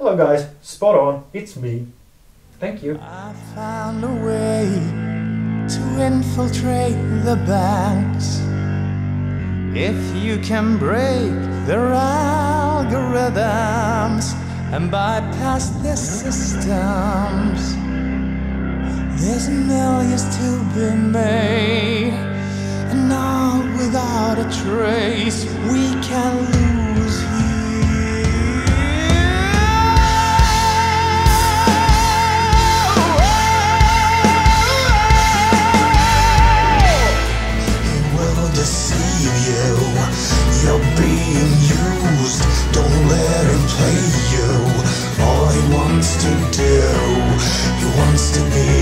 Hello guys, spot on, it's me. Thank you. I found a way to infiltrate the banks. If you can break their algorithms and bypass their systems, there's millions to be made, and all without a trace we can lose here. It will deceive you, you're being used, don't let him play you. All he wants to do, he wants to be